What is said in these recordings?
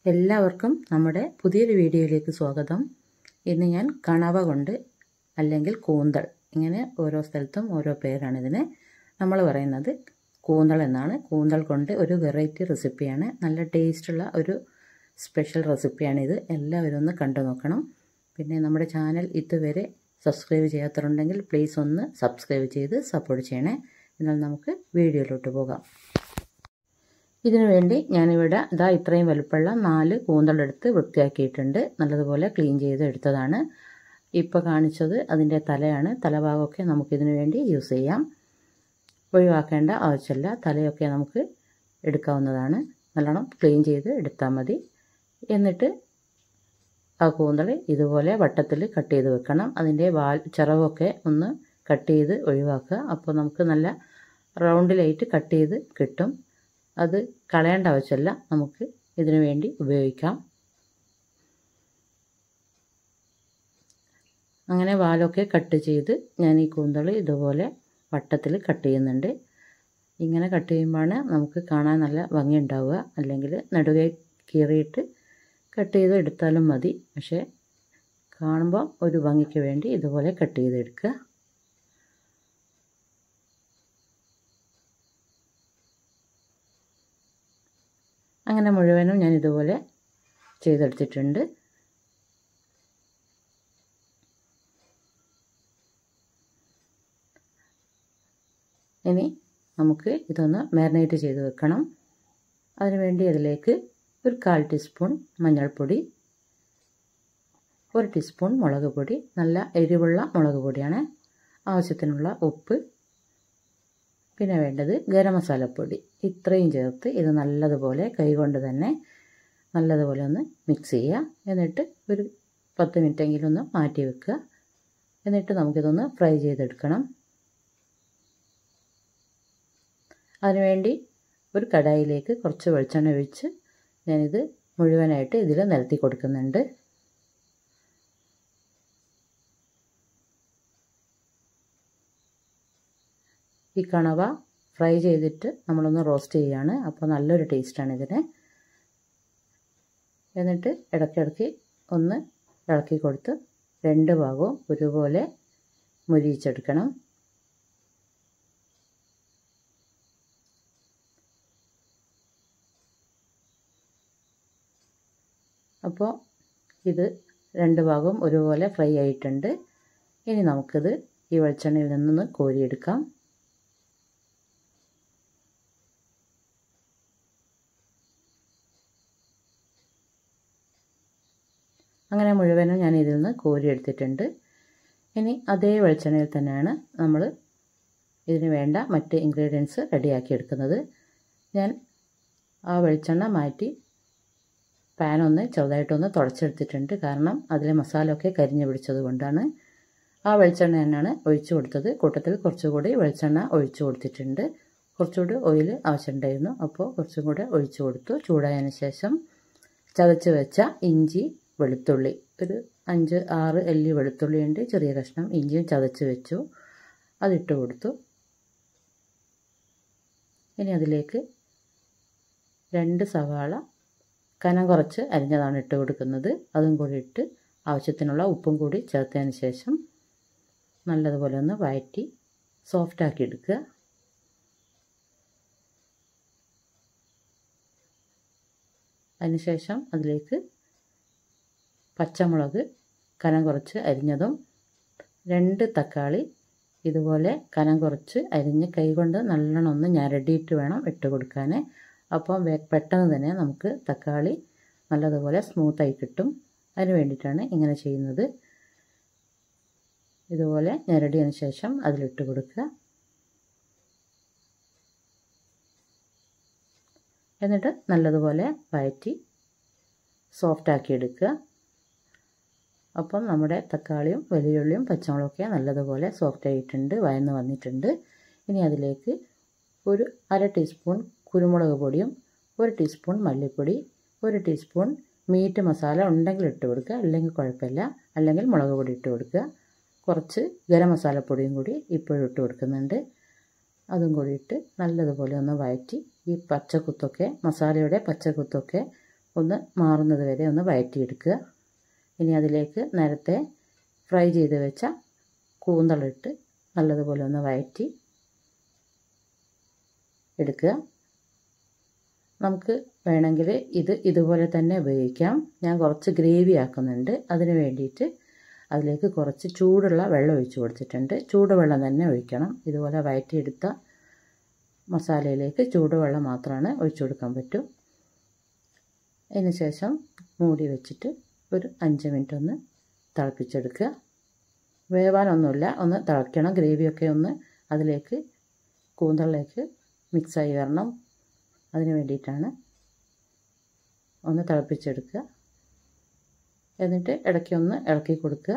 എല്ലാവർക്കും നമ്മുടെ പുതിയൊരു വീഡിയോയിലേക്ക് സ്വാഗതം. ഇന്ന് ഞാൻ കണവ കൊണ്ട് അല്ലെങ്കിൽ കൂന്തൽ, ഇങ്ങനെ ഓരോ സ്ഥലത്തും ഓരോ പേരാണ് ഇതിന്. നമ്മൾ പറയുന്നത് കൂന്തൽ എന്നാണ്. കൂന്തൽ കൊണ്ട് ഒരു വെറൈറ്റി റെസിപ്പിയാണ്. നല്ല ടേസ്റ്റുള്ള ഒരു സ്പെഷ്യൽ റെസിപ്പിയാണിത്. എല്ലാവരും ഒന്ന് കണ്ടു നോക്കണം. പിന്നെ നമ്മുടെ ചാനൽ ഇതുവരെ സബ്സ്ക്രൈബ് ചെയ്യാത്തവരുണ്ടെങ്കിൽ പ്ലീസ് ഒന്ന് സബ്സ്ക്രൈബ് ചെയ്ത് സപ്പോർട്ട് ചെയ്യണേ. എന്നാൽ നമുക്ക് വീഡിയോയിലോട്ട് പോകാം. ഇതിനു വേണ്ടി ഞാനിവിടെ ഇത്രയും വലുപ്പമുള്ള 4 കൂന്തലെടുത്ത് വൃത്തിയാക്കിയിട്ടുണ്ട്. നല്ലതുപോലെ ക്ലീൻ ചെയ്ത് എടുത്തതാണ്. ഇപ്പോൾ കാണിച്ചത് അതിൻ്റെ തലയാണ്. തലഭാഗമൊക്കെ നമുക്കിതിനു വേണ്ടി യൂസ് ചെയ്യാം. ഒഴിവാക്കേണ്ട ആവശ്യമില്ല. തലയൊക്കെ നമുക്ക് എടുക്കാവുന്നതാണ്. നല്ലോണം ക്ലീൻ ചെയ്ത് എടുത്താൽ മതി. എന്നിട്ട് ആ കൂന്തൽ ഇതുപോലെ വട്ടത്തിൽ കട്ട് ചെയ്ത് വെക്കണം. അതിൻ്റെ ചിറവൊക്കെ ഒന്ന് കട്ട് ചെയ്ത് ഒഴിവാക്കുക. അപ്പോൾ നമുക്ക് നല്ല റൗണ്ടിലായിട്ട് കട്ട് ചെയ്ത് കിട്ടും. അത് കളയേണ്ട ആവശ്യമില്ല. നമുക്ക് ഇതിനു വേണ്ടി ഉപയോഗിക്കാം. അങ്ങനെ വാലൊക്കെ കട്ട് ചെയ്ത് ഞാൻ ഈ കൂന്തൽ ഇതുപോലെ വട്ടത്തിൽ കട്ട് ചെയ്യുന്നുണ്ട്. ഇങ്ങനെ കട്ട് ചെയ്യുമ്പോഴാണ് നമുക്ക് കാണാൻ നല്ല ഭംഗി ഉണ്ടാവുക. അല്ലെങ്കിൽ നടുവെ കീറിയിട്ട് കട്ട് ചെയ്ത് എടുത്താലും മതി. പക്ഷേ കാണുമ്പോൾ ഒരു ഭംഗിക്ക് വേണ്ടി ഇതുപോലെ കട്ട് ചെയ്തെടുക്കുക. അങ്ങനെ മുഴുവനും ഞാൻ ഇതുപോലെ ചെയ്തെടുത്തിട്ടുണ്ട്. ഇനി നമുക്ക് ഇതൊന്ന് മാരിനേറ്റ് ചെയ്ത് വെക്കണം. അതിനുവേണ്ടി അതിലേക്ക് ഒരു 1/4 ടീസ്പൂൺ മഞ്ഞൾപ്പൊടി, 1 ടീസ്പൂൺ മുളക് പൊടി, നല്ല എരിവുള്ള മുളക് പൊടിയാണ്, ആവശ്യത്തിനുള്ള ഉപ്പ്, പിന്നെ വേണ്ടത് ഗരം മസാലപ്പൊടി. ഇത്രയും ചേർത്ത് ഇത് നല്ലതുപോലെ കൈകൊണ്ട് തന്നെ നല്ലതുപോലെ ഒന്ന് മിക്സ് ചെയ്യുക. എന്നിട്ട് ഒരു 10 മിനിറ്റെങ്കിലും ഒന്ന് മാറ്റി വെക്കുക. എന്നിട്ട് നമുക്കിതൊന്ന് ഫ്രൈ ചെയ്തെടുക്കണം. അതിനുവേണ്ടി ഒരു കടായിലേക്ക് കുറച്ച് വെളിച്ചെണ്ണ ഒഴിച്ച് ഞാനിത് മുഴുവനായിട്ട് ഇതിൽ നിരത്തി കൊടുക്കുന്നുണ്ട്. ഈ കണവ ഫ്രൈ ചെയ്തിട്ട് നമ്മളൊന്ന് റോസ്റ്റ് ചെയ്യുകയാണ്. അപ്പോൾ നല്ലൊരു ടേസ്റ്റാണ് ഇതിന്. എന്നിട്ട് ഇടയ്ക്കിടയ്ക്ക് ഒന്ന് ഇളക്കി കൊടുത്ത് 2 ഭാഗവും ഒരുപോലെ മുരിയിച്ചെടുക്കണം. അപ്പോൾ ഇത് 2 ഭാഗവും ഒരുപോലെ ഫ്രൈ ആയിട്ടുണ്ട്. ഇനി നമുക്കിത് ഈ വെളിച്ചെണ്ണയിൽ നിന്നൊന്ന് കോരിയെടുക്കാം. അങ്ങനെ മുഴുവനും ഞാൻ ഇതിൽ നിന്ന് കോരിയെടുത്തിട്ടുണ്ട്. ഇനി അതേ വെളിച്ചെണ്ണയിൽ തന്നെയാണ് നമ്മൾ ഇതിന് വേണ്ട മറ്റ് ഇൻഗ്രീഡിയൻസ് റെഡിയാക്കി എടുക്കുന്നത്. ഞാൻ ആ വെളിച്ചെണ്ണ മാറ്റി പാനൊന്ന് ചെറുതായിട്ടൊന്ന് തുടച്ചെടുത്തിട്ടുണ്ട്. കാരണം അതിലെ മസാലയൊക്കെ കരിഞ്ഞു പിടിച്ചത് കൊണ്ടാണ്. ആ വെളിച്ചെണ്ണ തന്നെയാണ് ഒഴിച്ചു കൊടുത്തത്. കൂട്ടത്തിൽ കുറച്ചുകൂടി വെളിച്ചെണ്ണ ഒഴിച്ചു കൊടുത്തിട്ടുണ്ട്. കുറച്ചുകൂടി ഓയിൽ ആവശ്യമുണ്ടായിരുന്നു. അപ്പോൾ കുറച്ചും കൂടെ ഒഴിച്ചു കൊടുത്തു. ചൂടായതിന് ശേഷം ചതച്ച് വെച്ച ഇഞ്ചി, വെളുത്തുള്ളി, ഒരു 5-6 അല്ലി വെളുത്തുള്ളി ഉണ്ട്, ചെറിയ കഷ്ണം ഇഞ്ചിയും ചതച്ച് വെച്ചു, അതിട്ട് കൊടുത്തു. ഇനി അതിലേക്ക് 2 സവാള കനം കുറച്ച് അരിഞ്ഞതാണ് ഇട്ട് കൊടുക്കുന്നത്. അതും കൂടി ഇട്ട് ആവശ്യത്തിനുള്ള ഉപ്പും കൂടി ചേർത്തതിന് ശേഷം നല്ലതുപോലെ ഒന്ന് വഴറ്റി സോഫ്റ്റാക്കി എടുക്കുക. അതിനുശേഷം അതിലേക്ക് പച്ചമുളക് കനം കുറച്ച് അരിഞ്ഞതും 2 തക്കാളി ഇതുപോലെ കനം കുറച്ച് അരിഞ്ഞ് കൈകൊണ്ട് നല്ലോണം ഒന്ന് ഞരടിയിട്ട് വേണം ഇട്ട് കൊടുക്കാൻ. അപ്പം പെട്ടെന്ന് തന്നെ നമുക്ക് തക്കാളി നല്ലതുപോലെ സ്മൂത്തായി കിട്ടും. അതിന് വേണ്ടിയിട്ടാണ് ഇങ്ങനെ ചെയ്യുന്നത്. ഇതുപോലെ ഞരടിയതിന് ശേഷം അതിലിട്ട് കൊടുക്കുക. എന്നിട്ട് നല്ലതുപോലെ വഴറ്റി സോഫ്റ്റാക്കി എടുക്കുക. അപ്പം നമ്മുടെ തക്കാളിയും വലിയുള്ളിയും പച്ചമുളകൊക്കെ നല്ലതുപോലെ സോഫ്റ്റ് ആയിട്ടുണ്ട്, വഴന്ന് വന്നിട്ടുണ്ട്. ഇനി അതിലേക്ക് ഒരു 1/2 ടീസ്പൂൺ കുരുമുളക് പൊടിയും 1 ടീസ്പൂൺ മല്ലിപ്പൊടി, 1 ടീസ്പൂൺ മീറ്റ് മസാല ഉണ്ടെങ്കിൽ ഇട്ട് കൊടുക്കുക, അല്ലെങ്കിൽ കുഴപ്പമില്ല, അല്ലെങ്കിൽ മുളക് പൊടി ഇട്ട് കൊടുക്കുക. കുറച്ച് ഗരം മസാലപ്പൊടിയും കൂടി ഇപ്പോഴും ഇട്ട് കൊടുക്കുന്നുണ്ട്. അതും കൂടി ഇട്ട് നല്ലതുപോലെ ഒന്ന് വഴറ്റി ഈ പച്ചക്കുത്തൊക്കെ, മസാലയുടെ പച്ചക്കുത്തൊക്കെ ഒന്ന് മാറുന്നത് വരെ ഒന്ന് വഴറ്റിയെടുക്കുക. ഇനി അതിലേക്ക് നേരത്തെ ഫ്രൈ ചെയ്ത് വെച്ച കൂന്തളിട്ട് നല്ലതുപോലെ ഒന്ന് വഴറ്റി എടുക്കുക. നമുക്ക് വേണമെങ്കിൽ ഇതുപോലെ തന്നെ ഉപയോഗിക്കാം. ഞാൻ കുറച്ച് ഗ്രേവി ആക്കുന്നുണ്ട്. അതിന് വേണ്ടിയിട്ട് അതിലേക്ക് കുറച്ച് ചൂടുള്ള വെള്ളം ഒഴിച്ച് കൊടുത്തിട്ടുണ്ട്. ചൂടുവെള്ളം തന്നെ ഒഴിക്കണം. ഇതുപോലെ വഴറ്റിയെടുത്ത മസാലയിലേക്ക് ചൂടുവെള്ളം മാത്രമാണ് ഒഴിച്ചു കൊടുക്കാൻ പറ്റൂ. അതിന് ശേഷം മൂടി വെച്ചിട്ട് ഒരു 5 മിനിറ്റ് ഒന്ന് തിളപ്പിച്ചെടുക്കുക. വേവാനൊന്നുമില്ല, ഒന്ന് തിളയ്ക്കണം. ഗ്രേവിയൊക്കെ ഒന്ന് അതിലേക്ക് കൂന്തളിലേക്ക് മിക്സായി വരണം. അതിന് വേണ്ടിയിട്ടാണ് ഒന്ന് തിളപ്പിച്ചെടുക്കുക. എന്നിട്ട് ഇടയ്ക്ക് ഒന്ന് ഇളക്കി കൊടുക്കുക.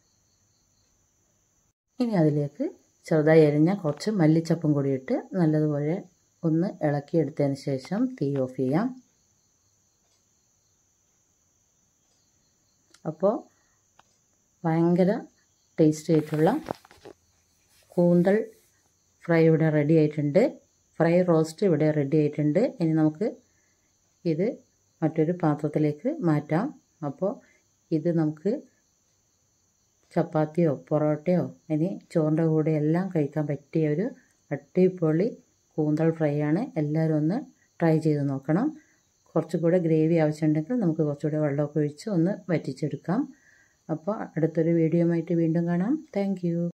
ഇനി അതിലേക്ക് ചെറുതായി അരിഞ്ഞ കുറച്ച് മല്ലിച്ചപ്പും കൂടി ഇട്ട് നല്ലതുപോലെ ഒന്ന് ഇളക്കിയെടുത്തതിന് ശേഷം തീ ഓഫ് ചെയ്യാം. അപ്പോൾ ഭയങ്കര ടേസ്റ്റി ആയിട്ടുള്ള കൂന്തൽ ഫ്രൈ ഇവിടെ റെഡി ആയിട്ടുണ്ട്. ഫ്രൈ റോസ്റ്റ് ഇവിടെ റെഡി ആയിട്ടുണ്ട്. ഇനി നമുക്ക് ഇത് മറ്റൊരു പാത്രത്തിലേക്ക് മാറ്റാം. അപ്പോൾ ഇത് നമുക്ക് ചപ്പാത്തിയോ പൊറോട്ടയോ ഇനി ചോറിൻ്റെ കൂടെ എല്ലാം കഴിക്കാൻ പറ്റിയ ഒരു അടിപൊളി കൂന്തൽ ഫ്രൈ ആണ്. എല്ലാവരും ഒന്ന് ട്രൈ ചെയ്ത് നോക്കണം. കുറച്ചുകൂടെ ഗ്രേവി ആവശ്യമുണ്ടെങ്കിൽ നമുക്ക് കുറച്ചുകൂടെ വെള്ളമൊക്കെ ഒഴിച്ച് ഒന്ന് വറ്റിച്ചെടുക്കാം. അപ്പോൾ അടുത്തൊരു വീഡിയോ ആയിട്ട് വീണ്ടും കാണാം. Thank U.